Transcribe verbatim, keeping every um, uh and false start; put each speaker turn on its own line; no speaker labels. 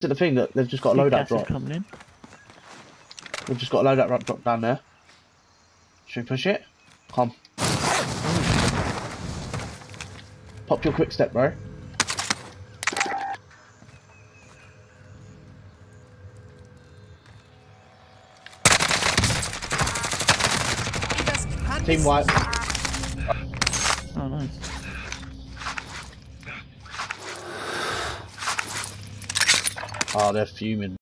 to the thing that they've just got a loadout drop.
Coming in.
We've just got a loadout drop down there. Should we push it? Come. Pop your quick step, bro. Team wipe.
Oh, nice.
Oh, they're fuming.